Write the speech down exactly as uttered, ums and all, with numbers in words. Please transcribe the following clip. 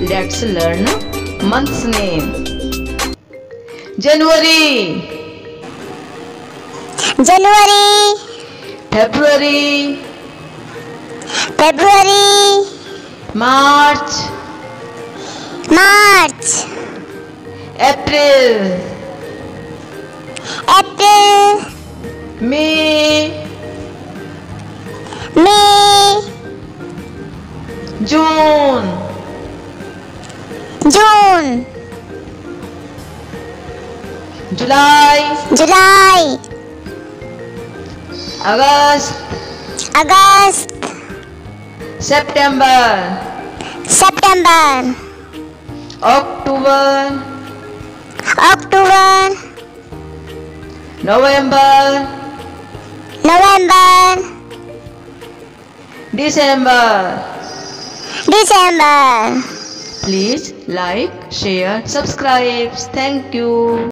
Let's learn month's name. January, January, February, February, March, March, April, April, May, May, June, June, July, July, August, August, September, September, October, October, November, November, December. December. Please like, share, subscribe. Thank you.